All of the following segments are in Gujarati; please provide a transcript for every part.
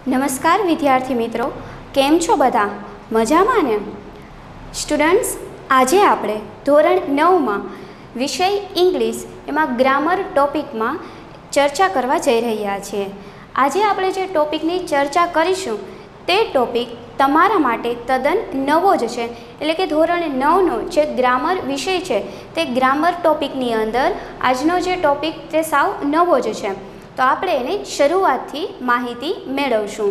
નમસ્કાર વિદ્યાર્થી મિત્રો, કેમ છો બધા? મજામાં ને? સ્ટુડન્ટ્સ, આજે આપણે ધોરણ 9માં વિષય ઇંગ્લિશ એમાં ગ્રામર ટોપિકમાં ચર્ચા કરવા જઈ રહ્યા છીએ. આજે આપણે જે ટોપિકની ચર્ચા કરીશું તે ટોપિક તમારા માટે તદ્દન નવો જ છે. એટલે કે ધોરણ 9નો જે ગ્રામર વિષય છે તે ગ્રામર ટોપિકની અંદર આજનો જે ટોપિક તે સાવ નવો જ છે. તો આપણે એની શરૂઆતથી માહિતી મેળવશું.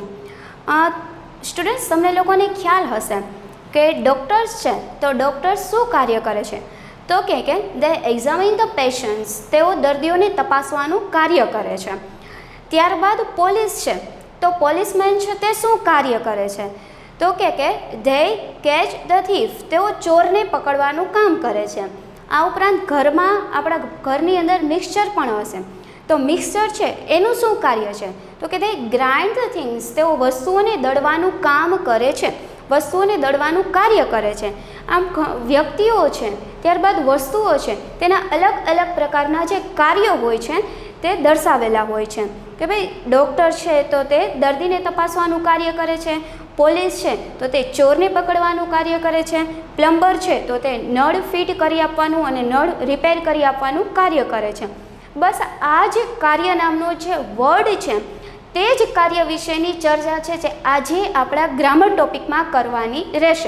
સ્ટુડન્ટ્સ, તમને લોકોને ખ્યાલ હશે કે ડૉક્ટર્સ છે તો ડૉક્ટર્સ શું કાર્ય કરે છે? તો કે દે એક્ઝામિન ધ પેશન્ટ્સ, તેઓ દર્દીઓને તપાસવાનું કાર્ય કરે છે. ત્યારબાદ પોલીસ છે તો પોલીસમેન છે તે શું કાર્ય કરે છે? તો કે ધે કેચ ધ થીફ, તેઓ ચોરને પકડવાનું કામ કરે છે. આ ઉપરાંત ઘરમાં આપણા ઘરની અંદર મિક્સચર પણ હશે તો મિક્સચર છે એનું શું કાર્ય છે? તો કે દે ગ્રાઇન્ડ ધ થિંગ્સ, તેઓ વસ્તુઓને દળવાનું કામ કરે છે, વસ્તુઓને દળવાનું કાર્ય કરે છે. આમ વ્યક્તિઓ છે ત્યારબાદ વસ્તુઓ છે તેના અલગ અલગ પ્રકારના જે કાર્યો હોય છે તે દર્શાવેલા હોય છે કે ભાઈ ડૉક્ટર છે તો તે દર્દીને તપાસવાનું કાર્ય કરે છે, પોલીસ છે તો તે ચોરને પકડવાનું કાર્ય કરે છે, પ્લમ્બર છે તો તે નળ ફિટ કરી આપવાનું અને નળ રિપેર કરી આપવાનું કાર્ય કરે છે. બસ આ જ કાર્ય નામનો જે વર્ડ છે તે જ કાર્ય વિશેની ચર્ચા છે જે આજે આપણા ગ્રામર ટોપિકમાં કરવાની રહેશે.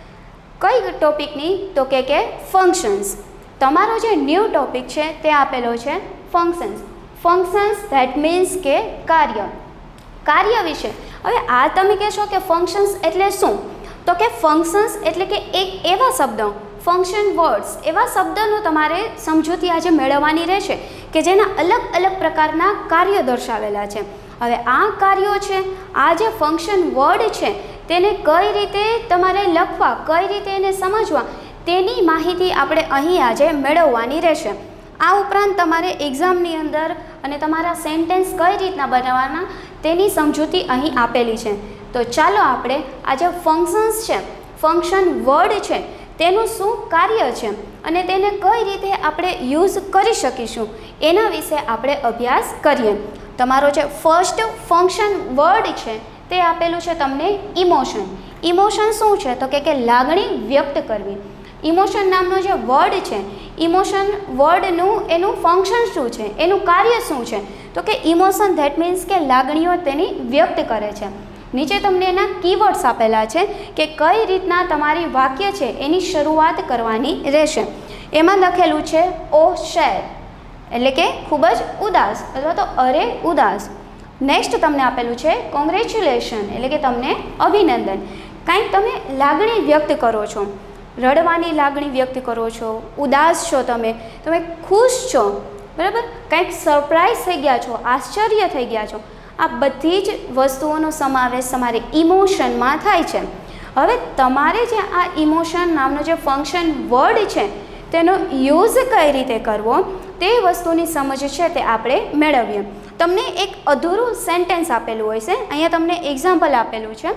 કઈ ટોપિકની? તો કે ફંક્શન્સ. તમારો જે ન્યૂ ટોપિક છે તે આપેલો છે ફંક્શન્સ. ફંક્શન્સ ધેટ મીન્સ કે કાર્ય, કાર્ય વિશે. હવે આ તમે કહેશો કે ફંક્શન્સ એટલે શું? તો કે ફંક્શન્સ એટલે કે એક એવા શબ્દો, ફંક્શન વર્ડ્સ, એવા શબ્દનો તમારે સમજૂતી આજે મેળવવાની રહેશે કે જેના અલગ અલગ પ્રકારના કાર્યો દર્શાવેલા છે. હવે આ કાર્યો છે, આ જે ફંક્શન વર્ડ છે તેને કઈ રીતે તમારે લખવા, કઈ રીતે એને સમજવા તેની માહિતી આપણે અહીં આજે મેળવવાની રહેશે. આ ઉપરાંત તમારે એક્ઝામની અંદર અને તમારા સેન્ટેન્સ કઈ રીતના બનાવવાના તેની સમજૂતી અહીં આપેલી છે. તો ચાલો આપણે આ જે ફંક્શન્સ છે, ફંક્શન વર્ડ છે તેનું શું કાર્ય છે અને તેને કઈ રીતે આપણે યુઝ કરી શકીશું એના વિશે આપણે અભ્યાસ કરીએ. તમારો જે ફર્સ્ટ ફંક્શન વર્ડ છે તે આપેલું છે તમને ઇમોશન. ઇમોશન શું છે? તો કે લાગણી વ્યક્ત કરવી. ઇમોશન નામનો જે વર્ડ છે, ઇમોશન વર્ડનું એનું ફંક્શન શું છે, એનું કાર્ય શું છે? તો કે ઇમોશન ધેટ મીન્સ કે લાગણીઓ તેની વ્યક્ત કરે છે. નીચે તમને એના કીવર્ડ્સ આપેલા છે કે કઈ રીતના તમારી વાક્ય છે એની શરૂઆત કરવાની રહેશે. એમાં લખેલું છે ઓ શેડ, એટલે કે ખૂબ જ ઉદાસ અથવા તો અરે ઉદાસ. નેક્સ્ટ તમને આપેલું છે કોંગ્રેચ્યુલેશન, એટલે કે તમને અભિનંદન. કાંઈક તમે લાગણી વ્યક્ત કરો છો, રડવાની લાગણી વ્યક્ત કરો છો, ઉદાસ છો, તમે ખુશ છો, બરાબર, કંઈક સરપ્રાઈઝ થઈ ગયા છો, આશ્ચર્ય થઈ ગયા છો. આ બધી જ વસ્તુઓનો સમાવેશ તમારે ઇમોશનમાં થાય છે. હવે તમારે જે આ ઇમોશન નામનો જે ફંક્શન વર્ડ છે તેનો યુઝ કઈ રીતે કરવો તે વસ્તુની સમજ છે તે આપણે મેળવીએ. તમને એક અધૂરું સેન્ટેન્સ આપેલું હોય છે, અહીંયા તમને એક્ઝામ્પલ આપેલું છે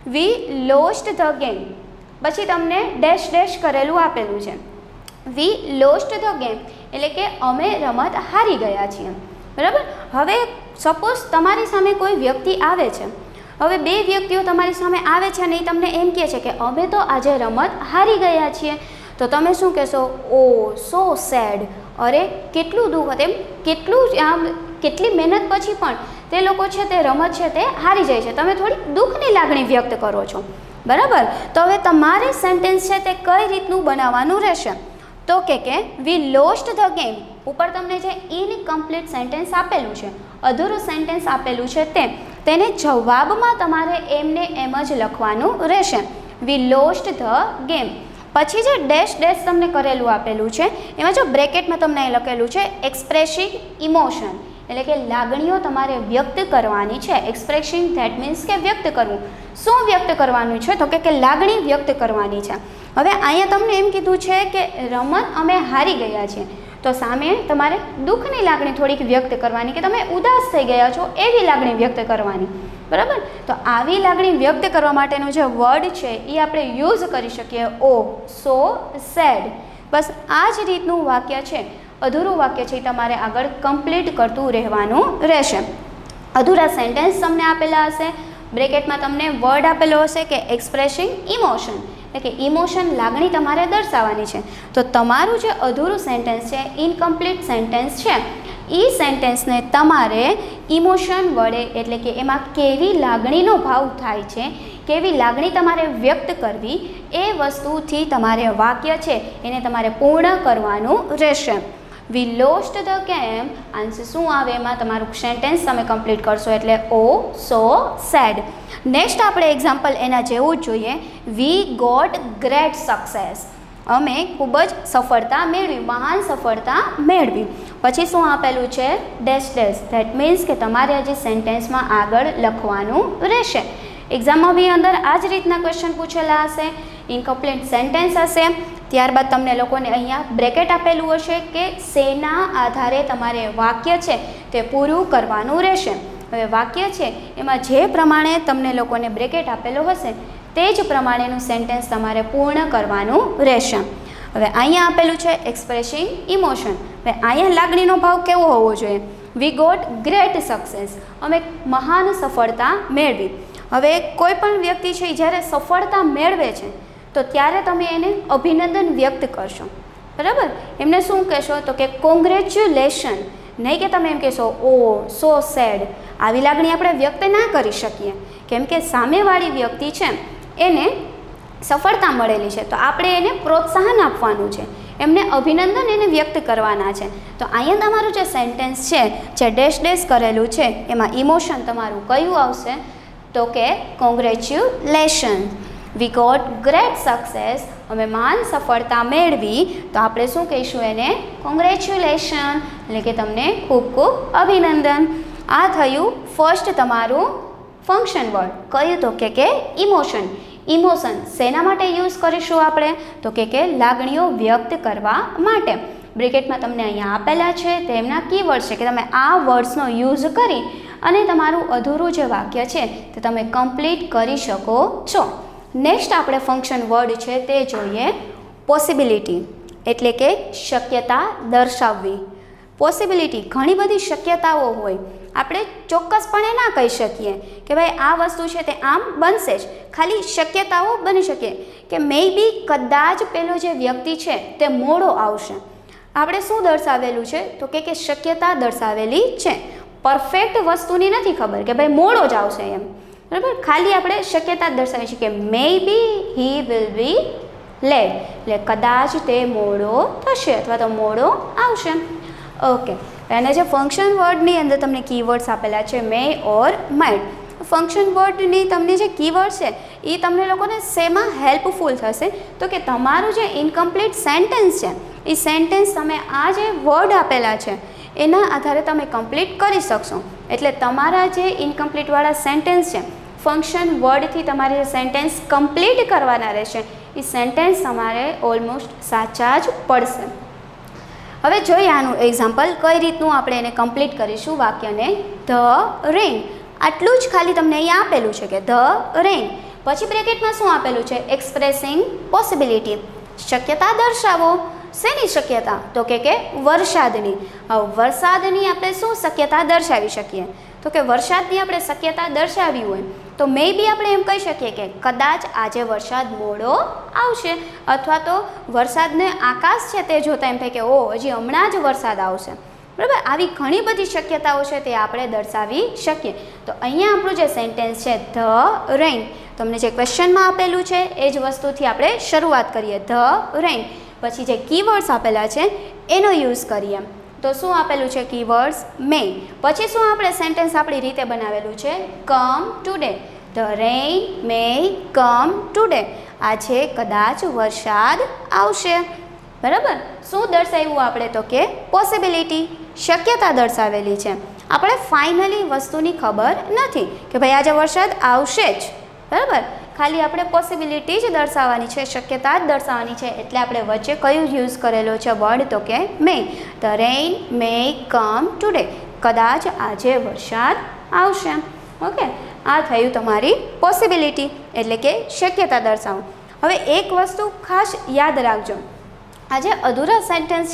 વી લોસ્ટ ધ ગેમ, પછી તમને ડેશ ડેશ કરેલું આપેલું છે. વી લોસ્ટ ધ ગેમ એટલે કે અમે રમત હારી ગયા છીએ, બરાબર. હવે સપોઝ તમારી સામે કોઈ વ્યક્તિ આવે છે, હવે બે વ્યક્તિઓ તમારી સામે આવે છે અને એ તમને એમ કહે છે કે અમે તો આજે રમત હારી ગયા છીએ. તો તમે શું કહેશો? ઓ સો સેડ, અરે કેટલું દુઃખ, એમ કેટલી મહેનત પછી પણ તે લોકો છે તે રમત છે તે હારી જાય છે. તમે થોડી દુઃખની લાગણી વ્યક્ત કરો છો, બરાબર. તો હવે તમારે સેન્ટેન્સ છે તે કઈ રીતનું બનાવવાનું રહેશે? તો કે વી લોસ્ટ ધ ગેમ ઉપર તમને જે ઇનકમ્પ્લીટ સેન્ટેન્સ આપેલું છે, અધૂરું સેન્ટેન્સ આપેલું છે તેને જવાબમાં તમારે એમને એમ જ લખવાનું રહેશે. We lost the game. પછી જે ડેશ ડેશ તમને કરેલું આપેલું છે એમાં જો બ્રેકેટમાં તમને લખેલું છે એક્સપ્રેસિંગ ઇમોશન, એટલે કે લાગણીઓ તમારે વ્યક્ત કરવાની છે. એક્સપ્રેસિંગ ધેટ મીન્સ કે વ્યક્ત કરવું. શું વ્યક્ત કરવાનું છે? તો કે લાગણી વ્યક્ત કરવાની છે. હવે અહીંયા તમને એમ કીધું છે કે રમત અમે હારી ગયા છીએ, તો સામે તમારે દુઃખની લાગણી થોડીક વ્યક્ત કરવાની કે તમે ઉદાસ થઈ ગયા છો એવી લાગણી વ્યક્ત કરવાની, બરાબર. તો આવી લાગણી વ્યક્ત કરવા માટેનો જે વર્ડ છે એ આપણે યુઝ કરી શકીએ ઓ સો સેડ. બસ આ જ રીતનું વાક્ય છે, અધૂરું વાક્ય છે એ તમારે આગળ કમ્પ્લીટ કરતું રહેવાનું રહેશે. અધૂરા સેન્ટેન્સ તમને આપેલા હશે, બ્રેકેટમાં તમને વર્ડ આપેલો હશે કે એક્સપ્રેસિંગ ઇમોશન, એટલે કે ઇમોશન લાગણી તમારે દર્શાવવાની છે. તો તમારું જે અધૂરું સેન્ટેન્સ છે, ઇનકમ્પ્લીટ સેન્ટેન્સ છે, એ સેન્ટેન્સને તમારે ઇમોશન વડે, એટલે કે એમાં કેવી લાગણીનો ભાવ થાય છે, કેવી લાગણી તમારે વ્યક્ત કરવી, એ વસ્તુથી તમારે વાક્ય છે એને તમારે પૂર્ણ કરવાનું રહેશે. We lost the game, answer શું આવે એમાં તમારું સેન્ટેન્સ તમે કમ્પ્લીટ કરશો એટલે ઓ સો સેડ. નેક્સ્ટ આપણે એક્ઝામ્પલ એના જેવું જ જોઈએ. વી ગોટ ગ્રેટ સક્સેસ, અમે ખૂબ જ સફળતા મેળવી, મહાન સફળતા મેળવી. પછી શું આપેલું છે? Dash dash. ધેટ મીન્સ કે તમારે હજી સેન્ટેન્સમાં આગળ લખવાનું રહેશે. એક્ઝામમાં બી અંદર આ જ રીતના ક્વેશ્ચન પૂછેલા હશે, ઇનકમ્પ્લીટ સેન્ટેન્સ હશે. ત્યારબાદ તમને લોકોને અહીંયા બ્રેકેટ આપેલું હશે કે શેના આધારે તમારે વાક્ય છે તે પૂરું કરવાનું રહેશે. હવે વાક્ય છે એમાં જે પ્રમાણે તમને લોકોને બ્રેકેટ આપેલો હશે તે જ પ્રમાણેનું સેન્ટેન્સ તમારે પૂર્ણ કરવાનું રહેશે. હવે અહીંયા આપેલું છે એક્સપ્રેસિંગ ઇમોશન. હવે અહીંયા લાગણીનો ભાવ કેવો હોવો જોઈએ? વી ગોટ ગ્રેટ સક્સેસ, અમે મહાન સફળતા મેળવી. હવે કોઈ પણ વ્યક્તિ છે જ્યારે સફળતા મેળવે છે તો ત્યારે તમે એને અભિનંદન વ્યક્ત કરશો, બરાબર? એમને શું કહેશો? તો કે કોંગ્રેચ્યુલેશન, નહીં કે તમે એમ કહેશો ઓ સો સેડ. આવી લાગણી આપણે વ્યક્ત ના કરી શકીએ, કેમ કે સામેવાળી વ્યક્તિ છે એને સફળતા મળેલી છે તો આપણે એને પ્રોત્સાહન આપવાનું છે, એમને અભિનંદન એને વ્યક્ત કરવાના છે. તો અહીંયા તમારું જે સેન્ટેન્સ છે જે ડેશ ડેશ કરેલું છે એમાં ઇમોશન તમારું કયું આવશે? તો કે congratulation. We got great success, અમે મહાન સફળતા મેળવી. તો આપણે શું કહીશું એને? કોંગ્રેચ્યુલેશન, એટલે કે તમને ખૂબ ખૂબ અભિનંદન. આ થયું ફર્સ્ટ તમારું ફંક્શન વર્ડ. કયું? તો કે ઇમોશન. ઇમોશન શેના માટે યુઝ કરીશું આપણે? તો કે લાગણીઓ વ્યક્ત કરવા માટે. બ્રેકેટમાં તમને અહીંયા આપેલા છે તેમના કીવર્ડ છે કે તમે આ વર્ડ્સનો યુઝ કરી અને તમારું અધૂરું જે વાક્ય છે તે તમે કમ્પ્લીટ કરી શકો છો. નેક્સ્ટ આપણે ફંક્શન વર્ડ છે તે જોઈએ. પોસિબિલિટી, એટલે કે શક્યતા દર્શાવવી. પોસિબિલિટી, ઘણી બધી શક્યતાઓ હોય, આપણે ચોક્કસપણે ના કહી શકીએ કે ભાઈ આ વસ્તુ છે તે આમ બનશે જ. ખાલી શક્યતાઓ બની શકે કે મે બી કદાચ પેલો જે વ્યક્તિ છે તે મોડો આવશે. આપણે શું દર્શાવેલું છે? તો કે શક્યતા દર્શાવેલી છે. પરફેક્ટ વસ્તુની નથી ખબર કે ભાઈ મોડો જ આવશે એમ, બરાબર? ખાલી આપણે શક્યતા દર્શાવી છે કે મે બી હી વિલ બી લેટ, એટલે કદાચ તે મોડો થશે અથવા તો મોડો આવશે. ઓકે, અને જે ફંક્શન વર્ડની અંદર તમને કીવર્ડ્સ આપેલા છે મે ઓર માઇટ. ફંક્શન વર્ડની તમને જે કીવર્ડ છે એ તમને લોકોને શેમાં હેલ્પફુલ થશે? તો કે તમારું જે ઇનકમ્પ્લીટ સેન્ટેન્સ છે એ સેન્ટેન્સ તમે આ જે વર્ડ આપેલા છે એના આધારે તમે કમ્પ્લીટ કરી શકશો. એટલે તમારા જે ઇનકમ્પ્લીટવાળા સેન્ટેન્સ છે ફંક્શન વર્ડથી તમારે જે સેન્ટેન્સ કમ્પ્લીટ કરવાના રહેશે એ સેન્ટેન્સ તમારે ઓલમોસ્ટ સાચા જ પડશે. હવે જોઈએ આનું એક્ઝામ્પલ કઈ રીતનું આપણે એને કમ્પ્લીટ કરીશું વાક્યને. ધ રેઇન, આટલું જ ખાલી તમને અહીંયા આપેલું છે કે ધ રેઇન. પછી બ્રેકેટમાં શું આપેલું છે? એક્સપ્રેસિંગ પોસિબિલિટી, શક્યતા દર્શાવો. શેની શક્યતા? તો કે વરસાદની. વરસાદની આપણે શું શક્યતા દર્શાવી શકીએ? તો કે વરસાદની આપણે શક્યતા દર્શાવી હોય તો મે બી આપણે એમ કહી શકીએ કે કદાચ આજે વરસાદ મોડો આવશે, અથવા તો વરસાદને આકાશ છે તે જોતાં એમ થાય કે ઓ હજી હમણાં જ વરસાદ આવશે, બરાબર? આવી ઘણી બધી શક્યતાઓ છે તે આપણે દર્શાવી શકીએ. તો અહીંયા આપણું જે સેન્ટેન્સ છે ધ રેઇન, તમને જે ક્વેશ્ચનમાં આપેલું છે એ જ વસ્તુથી આપણે શરૂઆત કરીએ. The rain. પછી જે કીવર્ડ્સ આપેલા છે એનો યુઝ કરીએ. તો શું આપેલું છે? Keywords may. પછી શું આપણે સેન્ટેન્સ આપણી રીતે બનાવેલું છે? Come today. The rain may come today. આજે કદાચ વરસાદ આવશે, બરાબર? શું દર્શાવ્યું આપણે? તો કે પોસિબિલિટી, શક્યતા દર્શાવેલી છે. આપણે ફાઇનલી વસ્તુની ખબર નથી કે ભાઈ આજે વરસાદ આવશે જ, બરાબર? ખાલી આપણે પોસિબિલિટી જ દર્શાવવાની છે, શક્યતા જ દર્શાવવાની છે. એટલે આપણે વચ્ચે કયું યુઝ કરેલો છે વર્ડ? તો કે may. The rain may come today, કદાચ આજે વરસાદ આવશે. ઓકે, આ થયું તમારી પોસિબિલિટી, એટલે કે શક્યતા દર્શાવો. હવે એક વસ્તુ ખાસ યાદ રાખજો, આ જે અધૂરા સેન્ટેન્સ છે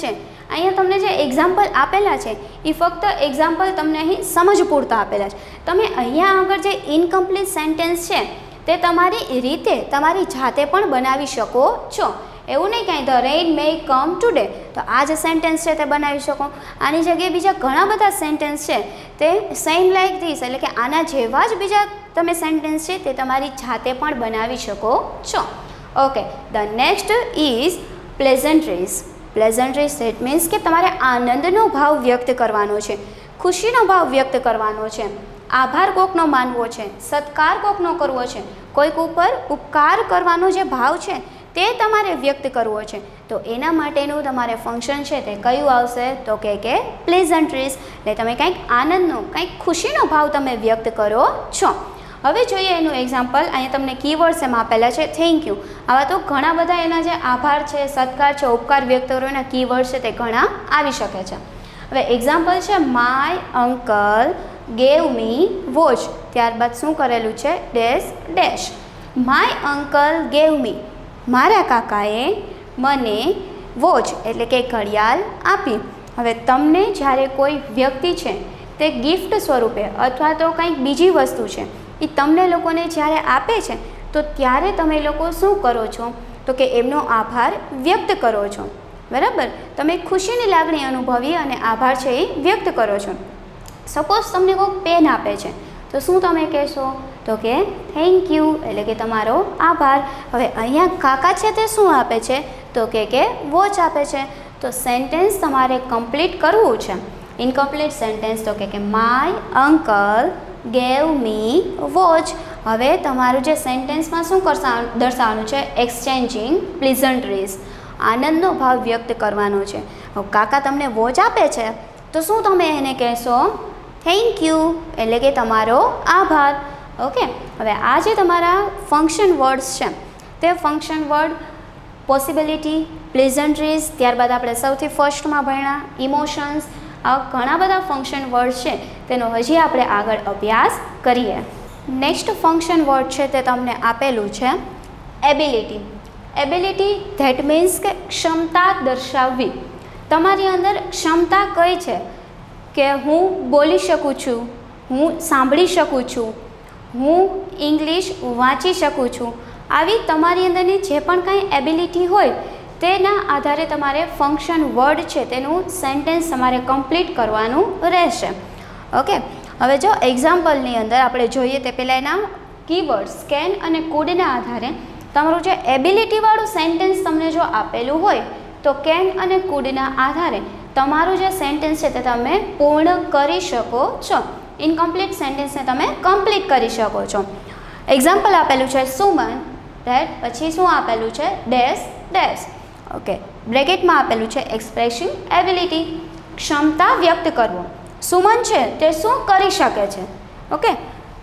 અહીંયા તમને જે એક્ઝામ્પલ આપેલા છે એ ફક્ત એક્ઝામ્પલ તમને અહીં સમજ પૂરતા આપેલા છે. તમે અહીંયા આગળ જે ઇનકમ્પ્લીટ સેન્ટેન્સ છે તે તમારી રીતે તમારી જાતે પણ બનાવી શકો છો. એવું નહીં કાંઈ the rain may come today, તો આ જે સેન્ટેન્સ છે તે બનાવી શકો. આની જગ્યાએ બીજા ઘણા બધા સેન્ટેન્સ છે તે સેમ લાઇક ધીસ, એટલે કે આના જેવા જ બીજા તમે સેન્ટેન્સ છે તે તમારી જાતે પણ બનાવી શકો છો. Okay, the next is pleasantries. Pleasantries it means કે તમારે આનંદનો ભાવ વ્યક્ત કરવાનો છે, ખુશીનો ભાવ વ્યક્ત કરવાનો છે, આભાર કોકનો માનવો છે, સત્કાર કોકનો કરવો છે, કોઈક ઉપર ઉપકાર કરવાનો જે ભાવ છે તે તમારે વ્યક્ત કરવો છે. તો એના માટેનું તમારે ફંક્શન છે તે કયું આવશે? તો કે પ્લેઝન્ટ્રીઝ. એટલે તમે કંઈક આનંદનો, કંઈક ખુશીનો ભાવ તમે વ્યક્ત કરો છો. હવે જોઈએ એનું એક્ઝામ્પલ. અહીંયા તમને કીવર્ડ્સ એમાં આપેલા છે થેન્ક યુ. આવા તો ઘણા બધા એના જે આભાર છે, સત્કાર છે, ઉપકાર વ્યક્ત કરવાના કીવર્ડ છે તે ઘણા આવી શકે છે. હવે એક્ઝામ્પલ છે my uncle gave me watch. ત્યારબાદ શું કરેલું છે? Dash dash. My uncle gave me, મારા કાકાએ મને વોચ એટલે કે ઘડિયાળ આપી. હવે તમને જ્યારે કોઈ વ્યક્તિ છે તે ગિફ્ટ સ્વરૂપે અથવા તો કંઈક બીજી વસ્તુ છે એ તમને લોકોને જ્યારે આપે છે તો ત્યારે તમે લોકો શું કરો છો? તો કે એમનો આભાર વ્યક્ત કરો છો. બરાબર, તમે ખુશીની લાગણી અનુભવી અને આભાર છે એ વ્યક્ત કરો છો. સપોઝ તમને કોઈ પેન આપે છે તો શું તમે કહેશો? તો કે થેન્ક યુ એટલે કે તમારો આભાર. હવે અહીંયા કાકા છે તે શું આપે છે? તો કે વોચ આપે છે. તો સેન્ટેન્સ તમારે કમ્પ્લીટ કરવું છે. ઇનકમ્પ્લીટ સેન્ટેન્સ તો કે my uncle gave me watch. હવે તમારું જે સેન્ટેન્સમાં શું દર્શાવવાનું છે? એક્સચેન્જિંગ પ્લેઝન્ટ્રીઝ, આનંદનો ભાવ વ્યક્ત કરવાનો છે. કાકા તમને વોચ આપે છે તો શું તમે એને કહેશો? થેન્ક યુ એટલે કે તમારો આભાર. ઓકે, હવે આ જે તમારા ફંક્શન વર્ડ્સ છે તે ફંક્શન વર્ડ પોસિબિલિટી, પ્લેઝન્ટ્રીઝ, ત્યારબાદ આપણે સૌથી ફર્સ્ટમાં ભણ્યા ઇમોશન્સ. આ ઘણા બધા ફંક્શન વર્ડ છે તેનો હજી આપણે આગળ અભ્યાસ કરીએ. નેક્સ્ટ ફંક્શન વર્ડ છે તે તમને આપેલું છે એબિલિટી. એબિલિટી ધેટ મીન્સ કે ક્ષમતા દર્શાવવી. તમારી અંદર ક્ષમતા કઈ છે? કે હું બોલી શકું છું, હું સાંભળી શકું છું, હું ઇંગ્લિશ વાંચી શકું છું. આવી તમારી અંદરની જે પણ કાંઈ એબિલિટી હોય તેના આધારે તમારે ફંક્શન વર્ડ છે તેનું સેન્ટેન્સ તમારે કમ્પ્લીટ કરવાનું રહેશે. ઓકે, હવે જો એક્ઝામ્પલની અંદર આપણે જોઈએ તે પહેલાં એના કીવર્ડ્સ કેન અને કુડના આધારે તમારું જે એબિલિટીવાળું સેન્ટેન્સ તમને જો આપેલું હોય તો કેન અને કુડના આધારે તમારું જે સેન્ટેન્સ છે તે તમે પૂર્ણ કરી શકો છો. ઇનકમ્પ્લીટ સેન્ટેન્સને તમે કમ્પ્લીટ કરી શકો છો. એક્ઝામ્પલ આપેલું છે સુમન ધેટ, પછી શું આપેલું છે? Dash dash. ઓકે, બ્રેકેટમાં આપેલું છે એક્સપ્રેસિંગ એબિલિટી, ક્ષમતા વ્યક્ત કરવો. સુમન છે તે શું કરી શકે છે? ઓકે,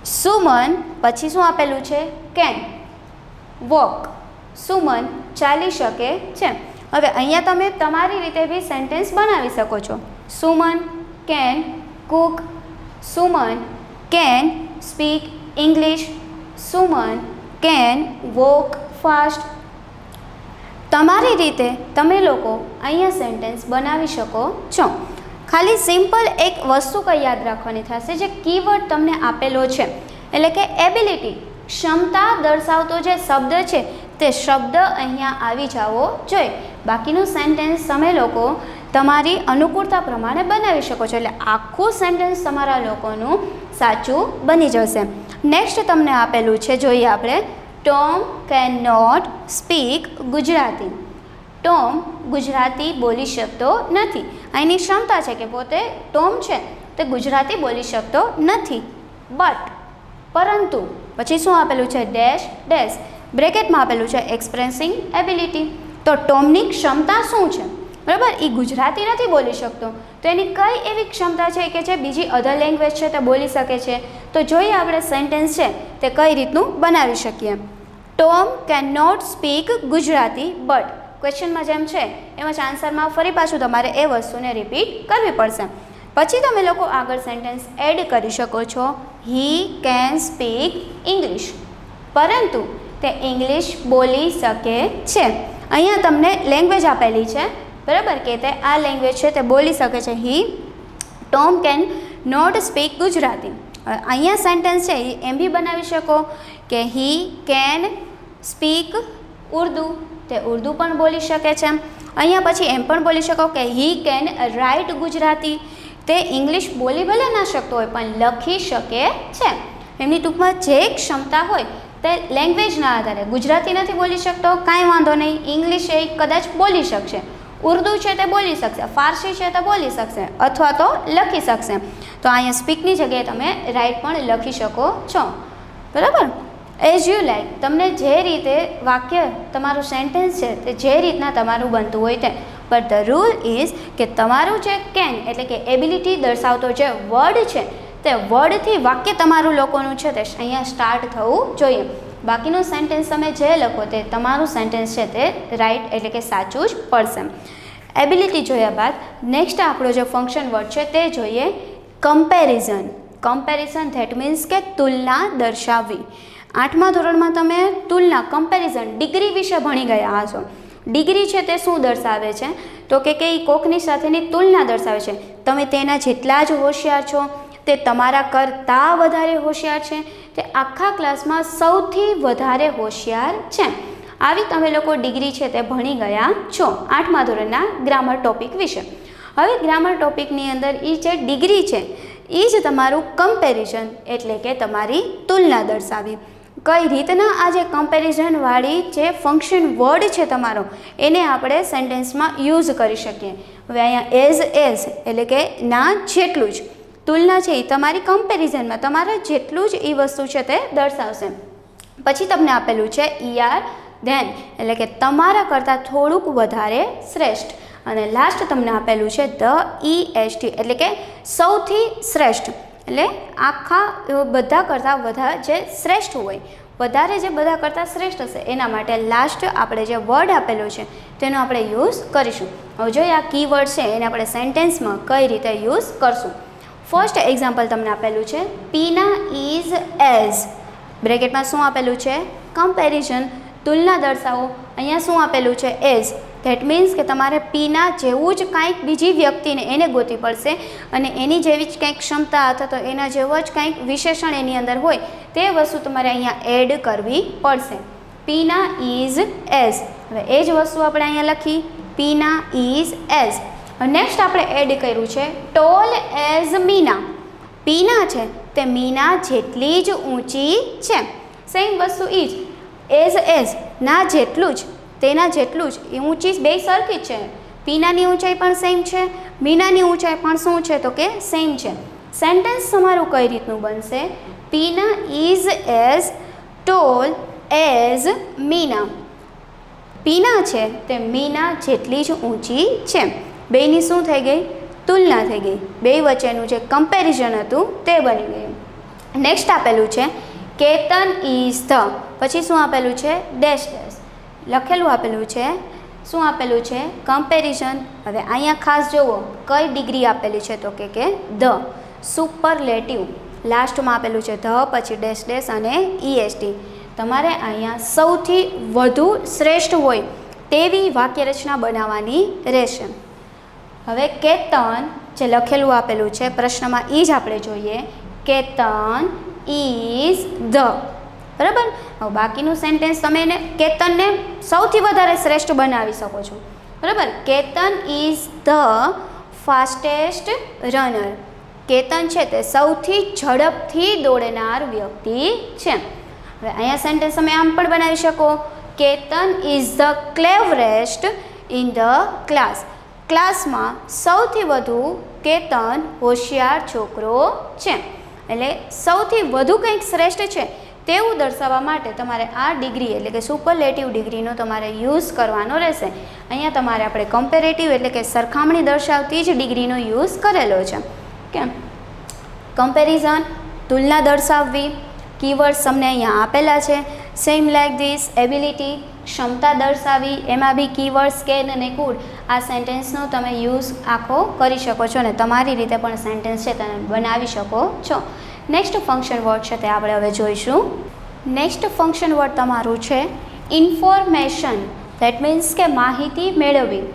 સુમન પછી શું આપેલું છે? Can walk. સુમન ચાલી શકે છે. હવે અહીંયા તમે તમારી રીતે બી સેન્ટેન્સ બનાવી શકો છો. Suman can cook, Suman can speak English, Suman can walk fast. તમારી રીતે તમે લોકો અહીંયા સેન્ટેન્સ બનાવી શકો છો. ખાલી સિમ્પલ એક વસ્તુ કઈ યાદ રાખવાની થશે, જે કીવર્ડ તમને આપેલો છે એટલે કે એબિલિટી, ક્ષમતા દર્શાવતો જે શબ્દ છે તે શબ્દ અહીંયા આવી જવો જોઈએ. બાકીનું સેન્ટેન્સ તમે લોકો તમારી અનુકૂળતા પ્રમાણે બનાવી શકો છો. એટલે આખું સેન્ટેન્સ તમારા લોકોનું સાચું બની જશે. નેક્સ્ટ તમને આપેલું છે, જોઈએ આપણે. Tom can not speak Gujarati. ટોમ ગુજરાતી બોલી શકતો નથી. અહીંની ક્ષમતા છે કે પોતે ટોમ છે તે ગુજરાતી બોલી શકતો નથી. બટ પરંતુ પછી શું આપેલું છે? Dash dash. બ્રેકેટમાં આપેલું છે એક્સપ્રેસિંગ એબિલિટી. તો ટોમની ક્ષમતા શું છે? બરાબર, એ ગુજરાતી નથી બોલી શકતો તો એની કઈ એવી ક્ષમતા છે કે જે બીજી અધર લેંગ્વેજ છે તે બોલી શકે છે? તો જોઈએ આપણે સેન્ટેન્સ છે તે કઈ રીતનું બનાવી શકીએ. Tom can not speak Gujarati but, ક્વેશ્ચનમાં જેમ છે એમ જ આન્સરમાં ફરી પાછું તમારે એ વસ્તુને રિપીટ કરવી પડશે. પછી તમે લોકો આગળ સેન્ટેન્સ એડ કરી શકો છો. હી કેન સ્પીક ઇંગ્લિશ, પરંતુ તે ઇંગ્લિશ બોલી શકે છે. અહીંયા તમને લેંગ્વેજ આપેલી છે બરાબર, કે તે આ લેંગ્વેજ છે તે બોલી શકે છે. Tom can not speak Gujarati. અહીંયા સેન્ટેન્સ છે એ એમ બી બનાવી શકો કે હી કેન સ્પીક ઉર્દુ, તે ઉર્દુ પણ બોલી શકે છે. અહીંયા પછી એમ પણ બોલી શકો કે હી કેન રાઇટ ગુજરાતી, તે ઇંગ્લિશ બોલી ભલે ના શકતો હોય પણ લખી શકે છે. એમની ટૂંકમાં જે ક્ષમતા હોય તે લેંગ્વેજના આધારે, ગુજરાતી નથી બોલી શકતો કાંઈ વાંધો નહીં, ઇંગ્લિશ એ કદાચ બોલી શકશે, ઉર્દુ છે તે બોલી શકશે, ફારસી છે તે બોલી શકશે અથવા તો લખી શકશે. તો અહીંયા સ્પીકની જગ્યાએ તમે રાઇટ પણ લખી શકો છો. બરાબર, એઝ યુ લાઇક, તમને જે રીતે વાક્ય તમારું સેન્ટેન્સ છે તે જે રીતના તમારું બનતું હોય તે. બટ ધ રૂલ ઇઝ કે તમારું જે કેન એટલે કે એબિલિટી દર્શાવતો જે વર્ડ છે તે વર્ડથી વાક્ય તમારું લોકોનું છે તે અહીંયા સ્ટાર્ટ થવું જોઈએ. બાકીનું સેન્ટેન્સ તમે જે લખો તે તમારું સેન્ટેન્સ છે તે રાઇટ એટલે કે સાચું જ પડશે. એબિલિટી જોયા બાદ નેક્સ્ટ આપણો જે ફંક્શન વર્ડ છે તે જોઈએ કમ્પેરિઝન. કમ્પેરિઝન ધેટ મીન્સ કે તુલના દર્શાવવી. 8મા ધોરણમાં તમે તુલના કમ્પેરિઝન ડિગ્રી વિશે ભણી ગયા હશો. ડિગ્રી છે તે શું દર્શાવે છે તો કે એ કોકની સાથેની તુલના દર્શાવે છે. તમે તેના જેટલા જ હોશિયાર છો, તે તમારા કરતાં વધારે હોશિયાર છે, તે આખા ક્લાસમાં સૌથી વધારે હોશિયાર છે. આવી તમે લોકો ડિગ્રી છે તે ભણી ગયા છો 8મા ધોરણના ગ્રામર ટોપિક વિશે. હવે ગ્રામર ટોપિકની અંદર એ જે ડિગ્રી છે એ જ તમારું કમ્પેરિઝન એટલે કે તમારી તુલના દર્શાવી. કઈ રીતના આ જે કમ્પેરિઝનવાળી જે ફંક્શન વર્ડ છે તમારો એને આપણે સેન્ટેન્સમાં યુઝ કરી શકીએ. હવે અહીંયા એઝ એટલે કે ના જેટલું જ, તુલના છે એ તમારી કમ્પેરિઝનમાં તમારા જેટલું જ એ વસ્તુ છે તે દર્શાવશે. પછી તમને આપેલું છે ER ધેન એટલે કે તમારા કરતાં થોડુંક વધારે શ્રેષ્ઠ. અને લાસ્ટ તમને આપેલું છે ધ EST એટલે કે સૌથી શ્રેષ્ઠ, એટલે આખા બધા કરતાં વધારે જે શ્રેષ્ઠ હોય, વધારે જે બધા કરતાં શ્રેષ્ઠ હશે એના માટે લાસ્ટ આપણે જે વર્ડ આપેલો છે તેનો આપણે યુઝ કરીશું. હવે જોઈએ આ કીવર્ડ છે એને આપણે સેન્ટેન્સમાં કઈ રીતે યુઝ કરશું. ફર્સ્ટ એક્ઝામ્પલ તમને આપેલું છે પીના ઇઝ એઝ, બ્રેકેટમાં શું આપેલું છે કમ્પેરિઝન, તુલના દર્શાવો. અહીંયા શું આપેલું છે એઝ, ધેટ મીન્સ કે તમારે પીના જેવું જ કાંઈક બીજી વ્યક્તિને એને ગોતવી પડશે અને એની જેવી જ કંઈક ક્ષમતા અથવા તો એના જેવો જ કંઈક વિશેષણ એની અંદર હોય તે વસ્તુ તમારે અહીંયા એડ કરવી પડશે. પીના ઇઝ એઝ, હવે એ જ વસ્તુ આપણે અહીંયા લખી પીના ઇઝ એઝ. નેક્સ્ટ આપણે એડ કર્યું છે ટોલ એઝ મીના. પીના છે તે મીના જેટલી જ ઊંચી છે. સેમ વસ્તુ એ જ એઝ ના જેટલું જ, તેના જેટલું જ એ ઊંચી બે સરખી જ છે. પીનાની ઊંચાઈ પણ સેમ છે, મીનાની ઊંચાઈ પણ શું છે તો કે સેમ છે. સેન્ટેન્સ તમારું કઈ રીતનું બનશે Pina is as tall as Mina. Pina છે તે મીના જેટલી જ ઊંચી છે. બેની શું થઈ ગઈ તુલના થઈ ગઈ, બે વચ્ચેનું જે કમ્પેરિઝન હતું તે બની ગયું. નેક્સ્ટ આપેલું છે કેતન ઇઝ ધ, પછી શું આપેલું છે ડેશ ડેશ લખેલું આપેલું છે, શું આપેલું છે કમ્પેરિઝન. હવે અહીંયા ખાસ જુઓ કઈ ડિગ્રી આપેલી છે તો કે ધ સુપરલેટિવ, લાસ્ટમાં આપેલું છે ધ પછી ડેશ ડેશ અને EST. તમારે અહીંયા સૌથી વધુ શ્રેષ્ઠ હોય તેવી વાક્યરચના બનાવવાની રહેશે. હવે કેતન જે લખેલું આપેલું છે પ્રશ્નમાં એ જ આપણે જોઈએ કેતન ઇઝ ધ, બરાબર. હવે બાકીનું સેન્ટેન્સ તમે એને કેતનને સૌથી વધારે શ્રેષ્ઠ બનાવી શકો છો, બરાબર. Ketan is the fastest runner. Ketan છે તે સૌથી ઝડપથી દોડનાર વ્યક્તિ છે. હવે અહીંયા સેન્ટેન્સ તમે આમ પણ બનાવી શકો Ketan is the cleverest in the class. ક્લાસમાં સૌથી વધુ કેતન હોશિયાર છોકરો છે. એટલે સૌથી વધુ કંઈક શ્રેષ્ઠ છે તેવું દર્શાવવા માટે તમારે આ ડિગ્રી એટલે કે સુપરલેટિવ ડિગ્રીનો તમારે યુઝ કરવાનો રહેશે. અહીંયા તમારે આપણે કમ્પેરેટિવ એટલે કે સરખામણી દર્શાવતી જ ડિગ્રીનો યુઝ કરેલો છે. કેમ કમ્પેરિઝન તુલના દર્શાવવી, કીવર્ડ્સ તમને અહીંયા આપેલા છે. સેમ લાઇક ધીસ એબિલિટી ક્ષમતા દર્શાવી, એમાં બી કીવર્ડ્સ કેન અને કુડ આ સેન્ટેન્સનો તમે યુઝ આખો કરી શકો છો અને તમારી રીતે પણ સેન્ટેન્સ છે તમે બનાવી શકો છો. નેક્સ્ટ ફંક્શન વર્ડ છે તે આપણે હવે જોઈશું. નેક્સ્ટ ફંક્શન વર્ડ તમારું છે ઇન્ફોર્મેશન, ધેટ મીન્સ કે માહિતી મેળવવી.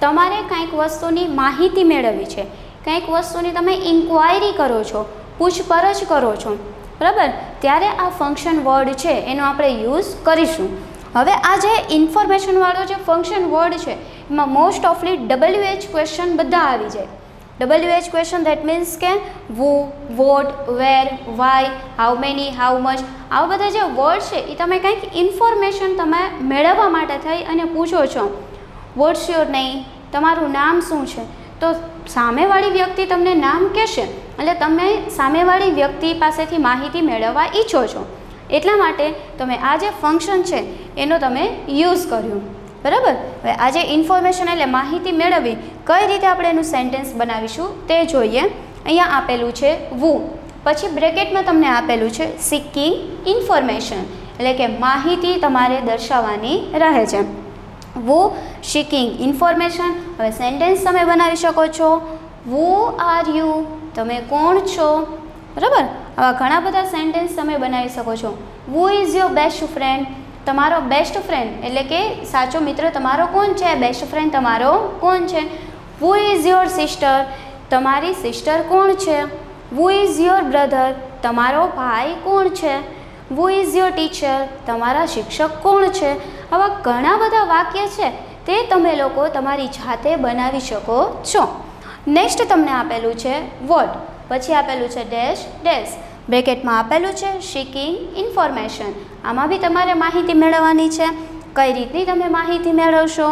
તમારે કંઈક વસ્તુની માહિતી મેળવવી છે, કંઈક વસ્તુની તમે ઇન્ક્વાયરી કરો છો, પૂછપરછ કરો છો, બરાબર, ત્યારે આ ફંક્શન વર્ડ છે એનો આપણે યુઝ કરીશું. હવે આ જે ઇન્ફોર્મેશનવાળો જે ફંક્શન વર્ડ છે એમાં મોસ્ટ ઓફલી WH ક્વેશ્ચન બધા આવી જાય. WH ક્વેશ્ચન દેટ મીન્સ કે who, what, where, why, how many, how much, આવા બધા જે વર્ડ છે એ તમે કંઈક ઇન્ફોર્મેશન તમે મેળવવા માટે થઈ અને પૂછો છો. વોટ્સ યોર નેમ, તમારું નામ શું છે? તો સામેવાળી વ્યક્તિ તમને નામ કહેશે એટલે તમે સામેવાળી વ્યક્તિ પાસેથી માહિતી મેળવવા ઈચ્છો છો, એટલા માટે તમે આ જે ફંક્શન છે એનો તમે યુઝ કર્યું, બરાબર. હવે આ જે ઇન્ફોર્મેશન એટલે માહિતી મેળવવી, કઈ રીતે આપણે એનું સેન્ટેન્સ બનાવીશું તે જોઈએ. અહીંયા આપેલું છે વુ, પછી બ્રેકેટમાં તમને આપેલું છે સિકિંગ ઇન્ફોર્મેશન, એટલે કે માહિતી તમારે દર્શાવવાની રહે છે. Who seeking information. હવે સેન્ટેન્સ તમે બનાવી શકો છો. વુ આર યુ, તમે કોણ છો, બરાબર. આવા ઘણા બધા સેન્ટેન્સ તમે બનાવી શકો છો. Who is your best friend, તમારો બેસ્ટ ફ્રેન્ડ એટલે કે સાચો મિત્ર તમારો કોણ છે, બેસ્ટ ફ્રેન્ડ તમારો કોણ છે. વુ ઇઝ યોર સિસ્ટર, તમારી સિસ્ટર કોણ છે. વુ ઇઝ યોર બ્રધર, તમારો ભાઈ કોણ છે. વુ ઇઝ યોર ટીચર, તમારા શિક્ષક કોણ છે. આવા ઘણા બધા વાક્ય છે તે તમે લોકો તમારી જાતે બનાવી શકો છો. નેક્સ્ટ તમને આપેલું છે વોટ, પછી આપેલું છે ડેશ ડેશ, બ્રેકેટમાં આપેલું છે સિકિંગ ઇન્ફોર્મેશન. આમાં બી તમારે માહિતી મેળવવાની છે. કઈ રીતની તમે માહિતી મેળવશો?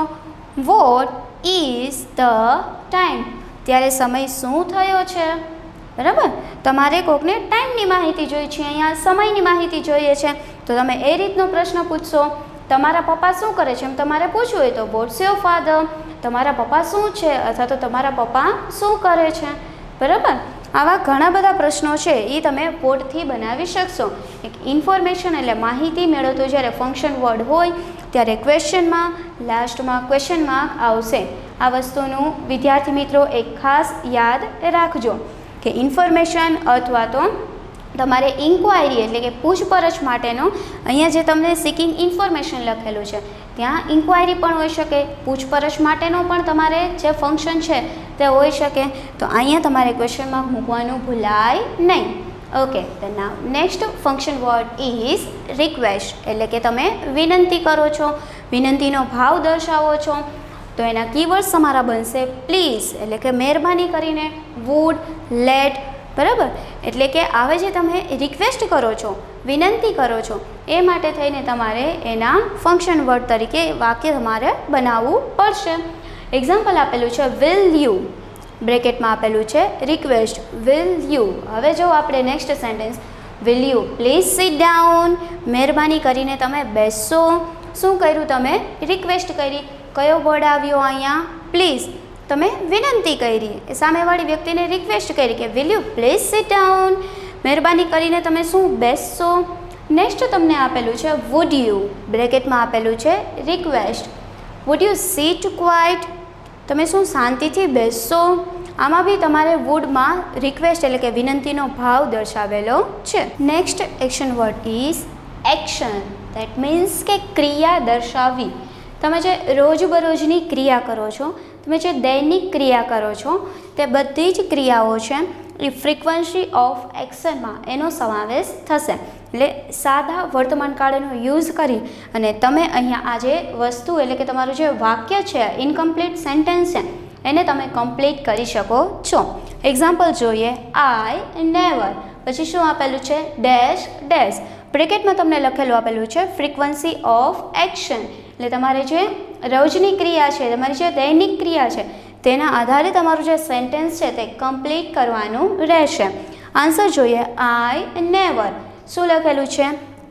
વોટ ઇઝ ધ ટાઈમ, ત્યારે સમય શું થયો છે, બરાબર. તમારે કોકને ટાઈમની માહિતી જોઈએ છે, અહીંયા સમયની માહિતી જોઈએ છે, તો તમે એ રીતનો પ્રશ્ન પૂછશો. તમારા પપ્પા શું કરે છે એમ તમારે પૂછવું હોય તો વોટ્સ યોર ફાધર, તમારા પપ્પા શું છે અથવા તો તમારા પપ્પા શું કરે છે, બરાબર. આવા ઘણા બધા પ્રશ્નો છે એ તમે વોટથી બનાવી શકશો. એક ઇન્ફોર્મેશન એટલે માહિતી મેળવતો જ્યારે ફંક્શન વર્ડ હોય ત્યારે ક્વેશ્ચનમાં લાસ્ટમાં ક્વેશ્ચન માર્ક આવશે. આ વસ્તુનું વિદ્યાર્થી મિત્રો એક ખાસ યાદ રાખજો કે ઇન્ફોર્મેશન અથવા તો તમારે ઇન્ક્વાયરી એટલે કે પૂછપરછ માટેનો અહીંયા જે તમને સિકિંગ ઇન્ફોર્મેશન લખેલું છે ત્યાં ઇન્ક્વાયરી પણ હોઈ શકે, પૂછપરછ માટેનો પણ તમારે જે ફંક્શન છે તે હોઈ શકે. તો અહીંયા તમારે ક્વેશ્ચન માર્ક મૂકવાનું ભૂલાય નહીં. ઓકે, તો now next function word is request, એટલે કે તમે વિનંતી કરો છો, વિનંતીનો ભાવ દર્શાવો છો. તો એના કીવર્ડ્સ તમારા બનશે પ્લીઝ, એટલે કે મહેરબાની કરીને, વુડ, લેટ, બરાબર. એટલે કે આવે જે તમે રિક્વેસ્ટ કરો છો, વિનંતી કરો છો, એ માટે થઈને તમારે એના ફંક્શન વર્ડ તરીકે વાક્ય તમારે બનાવવું પડશે. એક્ઝામ્પલ આપેલું છે વિલ યુ, બ્રેકેટમાં આપેલું છે રિક્વેસ્ટ, વિલ યુ. હવે જો આપણે next sentence will you please sit down, મહેરબાની કરીને તમે બેસશો. શું કર્યું તમે? રિક્વેસ્ટ કરી. કયો વર્ડ આવ્યો અહીંયા? પ્લીઝ. તમે વિનંતી કરી, સામેવાળી વ્યક્તિને રિક્વેસ્ટ કરી કે will you please sit down, મહેરબાની કરીને તમે શું બેસશો. નેક્સ્ટ તમને આપેલું છે વુડ યુ, બ્રેકેટમાં આપેલું છે request, would you sit quiet, તમે શું શાંતિથી બેસશો. આમાં બી તમારે વુડમાં રિક્વેસ્ટ એટલે કે વિનંતીનો ભાવ દર્શાવેલો છે. Next action word is action, that means કે ક્રિયા દર્શાવવી. તમે જે રોજબરોજની ક્રિયા કરો છો, તમે જે દૈનિક ક્રિયા કરો છો તે બધી જ ક્રિયાઓ છે એ ફ્રીક્વન્સી ઓફ એક્શનમાં એનો સમાવેશ થશે. એટલે સાદા વર્તમાન કાળનો યુઝ કરી અને તમે અહીંયા આ જે વસ્તુ એટલે કે તમારું જે વાક્ય છે ઇનકમ્પ્લીટ સેન્ટેન્સ છે એને તમે કમ્પ્લીટ કરી શકો છો. એક્ઝામ્પલ જોઈએ આઈ નેવર, પછી શું આપેલું છે ડેશ ડેશ, બ્રેકેટમાં તમને લખેલું આપેલું છે ફ્રીક્વન્સી ઓફ એક્શન, એટલે તમારે જે રોજની ક્રિયા છે, તમારી જે દૈનિક ક્રિયા છે તેના આધારે તમારું જે સેન્ટેન્સ છે તે કમ્પ્લીટ કરવાનું રહેશે. આન્સર જોઈએ આઈ નેવર. શું લખેલું છે?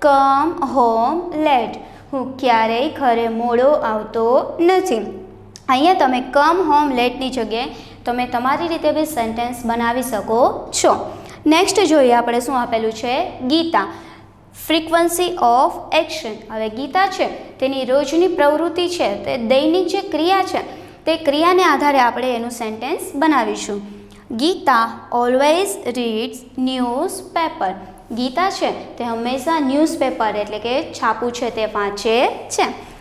કમ હોમ લેટ, હું ક્યારેય ઘરે મોડો આવતો નથી. અહીંયા તમે કમ હોમ લેટની જગ્યાએ તમે તમારી રીતે બી સેન્ટેન્સ બનાવી શકો છો. નેક્સ્ટ જોઈએ આપણે શું આપેલું છે ગીતા, ફ્રીક્વન્સી ઓફ એક્શન. હવે ગીતા છે તેની રોજની પ્રવૃત્તિ છે, તે દૈનિક જે ક્રિયા છે તે ક્રિયાને આધારે આપણે એનું સેન્ટેન્સ બનાવીશું. Gita always reads newspaper, Gita છે તે હંમેશા ન્યૂઝપેપર એટલે કે છાપું છે તે વાંચે છે.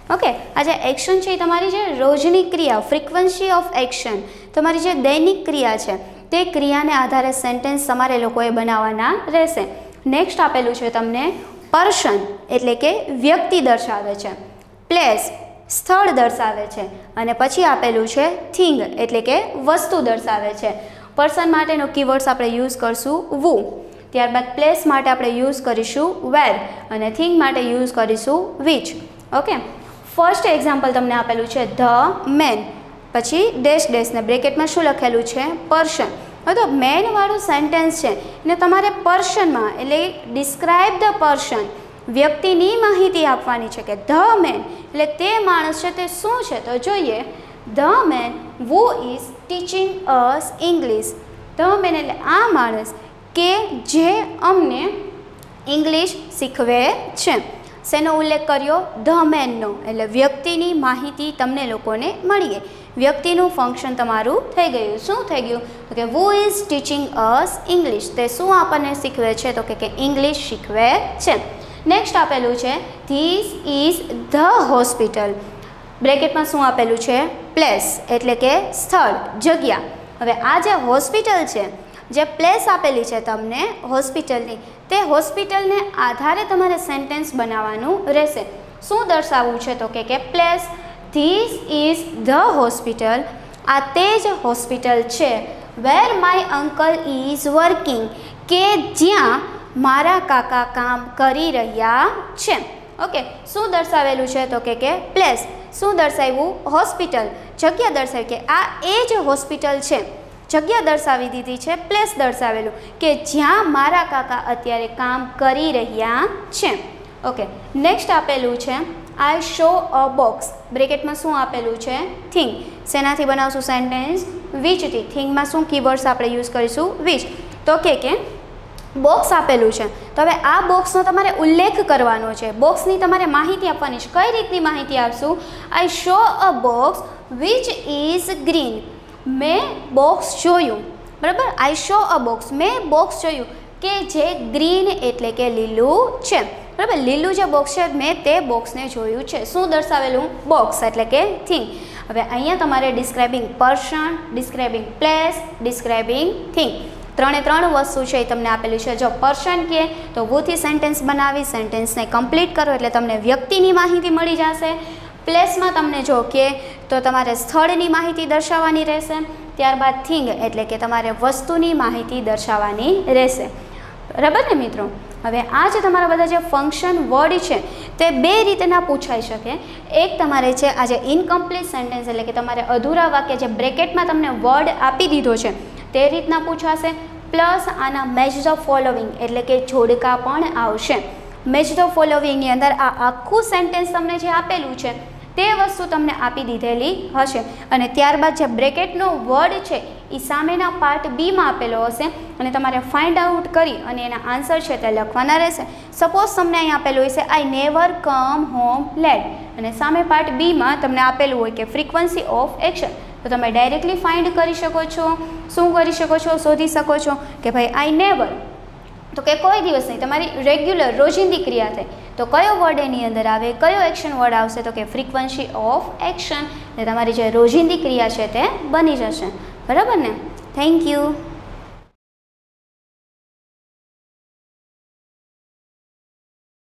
ઓકે, આ જે એક્શન છે એ તમારી જે રોજની ક્રિયા, ફ્રીક્વન્સી ઓફ એક્શન, તમારી જે દૈનિક ક્રિયા છે તે ક્રિયાને આધારે સેન્ટેન્સ તમારે લોકોએ બનાવવાના રહેશે. નેક્સ્ટ આપેલું છે તમને પર્સન એટલે કે વ્યક્તિ દર્શાવે છે, પ્લેસ સ્થળ દર્શાવે છે, અને પછી આપેલું છે થિંગ એટલે કે વસ્તુ દર્શાવે છે. પર્સન માટેનો કીવર્ડ્સ આપણે યુઝ કરશું વુ, ત્યારબાદ પ્લેસ માટે આપણે યુઝ કરીશું વેર, અને થિંગ માટે યુઝ કરીશું વિચ. ઓકે, ફર્સ્ટ એક્ઝામ્પલ તમને આપેલું છે ધ મેન, પછી ડેશ ડેશ ને બ્રેકેટમાં શું લખેલું છે પર્સન. તો મેનવાળું સેન્ટેન્સ છે ને તમારે પર્સનમાં એટલે ડિસ્ક્રાઇબ ધ પર્સન, વ્યક્તિની માહિતી આપવાની છે કે ધ મેન એટલે તે માણસ છે તે શું છે. તો જોઈએ the man who is teaching us English. The man એટલે આ માણસ કે જે અમને ઇંગ્લિશ શીખવે છે. શેનો ઉલ્લેખ કર્યો? ધ મેનનો, એટલે વ્યક્તિની માહિતી તમને લોકોને મળીએ. વ્યક્તિનું ફંક્શન તમારું થઈ ગયું. શું થઈ ગયું? તો કે who is teaching us English, તે શું આપણને શીખવે છે? તો કે ઇંગ્લિશ શીખવે છે. નેક્સ્ટ આપેલું છે ધીસ ઇઝ ધ હોસ્પિટલ, બ્રેકેટમાં શું આપેલું છે પ્લેસ એટલે કે સ્થળ, જગ્યા. હવે આ જે હોસ્પિટલ છે, જે પ્લેસ આપેલી છે તમને હોસ્પિટલની, તે હોસ્પિટલને આધારે તમારે સેન્ટેન્સ બનાવવાનું રહેશે. શું દર્શાવવું છે? તો કે place, this is the hospital, આ તે જ હોસ્પિટલ છે. Where my uncle is working, કે જ્યાં મારા કાકા કામ કરી રહ્યા છે. ઓકે, શું દર્શાવેલું છે? તો કે પ્લેસ. શું દર્શાવ્યું? હોસ્પિટલ, જગ્યા દર્શાવી કે આ એ જ હોસ્પિટલ છે. જગ્યા દર્શાવી દીધી છે, પ્લેસ દર્શાવેલું કે જ્યાં મારા કાકા અત્યારે કામ કરી રહ્યા છે. ઓકે, નેક્સ્ટ આપેલું છે આઈ શો અ બોક્સ, બ્રેકેટમાં શું આપેલું છે થિંગ. શેનાથી બનાવશું સેન્ટેન્સ? વિચથી. થિંગમાં શું કીવર્ડ્સ આપણે યુઝ કરીશું? વિચ. તો કે બોક્સ આપેલું છે, તો હવે આ બોક્સનો તમારે ઉલ્લેખ કરવાનો છે, બોક્સની તમારે માહિતી આપવાની છે. કઈ રીતની માહિતી આપશું? I show a box which is green, મેં બોક્સ જોયું. બરાબર, આઈ શો અ બોક્સ, મેં બોક્સ જોયું કે જે ગ્રીન એટલે કે લીલું છે. બરાબર, લીલું જે બોક્સ છે મેં તે બોક્સને જોયું છે. શું દર્શાવેલું? બોક્સ એટલે કે થિંગ. હવે અહીંયા તમારે describing person, describing place, describing thing, ત્રણે ત્રણ વસ્તુ છે એ તમને આપેલી છે. જો પર્સન કહે તો વુથી સેન્ટેન્સ બનાવી, સેન્ટેન્સને કમ્પ્લીટ કરો એટલે તમને વ્યક્તિની માહિતી મળી જશે. પ્લેસમાં તમને જો કે તો તમારે સ્થળની માહિતી દર્શાવવાની રહેશે. ત્યારબાદ થિંગ એટલે કે તમારે વસ્તુની માહિતી દર્શાવવાની રહેશે. બરાબર ને મિત્રો? હવે આ જે તમારા બધા જે ફંક્શન વર્ડ છે તે બે રીતના પૂછાઈ શકે. એક તમારે છે આ જે ઇનકમ્પ્લીટ સેન્ટેન્સ એટલે કે તમારે અધૂરા વાક્ય જે બ્રેકેટમાં તમને વર્ડ આપી દીધો છે તે રીતના પૂછાશે. પ્લસ આના મેચ ધ ફોલોવિંગ એટલે કે જોડકા પણ આવશે. મેચ ધ ફોલોવિંગની અંદર આ આખું સેન્ટેન્સ તમને જે આપેલું છે તે વસ્તુ તમને આપી દીધેલી હશે, અને ત્યારબાદ જે બ્રેકેટનો વર્ડ છે એ સામેના પાર્ટ બીમાં આપેલો હશે, અને તમારે ફાઇન્ડ આઉટ કરી અને એના આન્સર છે તે લખવાના રહેશે. સપોઝ તમને અહીં આપેલું હોય છે I never come home late, અને સામે પાર્ટ બીમાં તમને આપેલું હોય કે ફ્રીક્વન્સી ઓફ એક્શન, તો તમે ડાયરેક્ટલી ફાઇન્ડ કરી શકો છો. શું કરી શકો છો? શોધી શકો છો કે ભાઈ આઈ નેવર, તો કે કોઈ દિવસ નહીં, તમારી રેગ્યુલર રોજિંદી ક્રિયા થાય તો કયો વર્ડ એની અંદર આવે, કયો એક્શન વર્ડ આવશે? તો કે ફ્રીક્વન્સી ઓફ એક્શન, એટલે તમારી જે રોજિંદી ક્રિયા છે તે બની જશે. બરાબર ને? Thank you.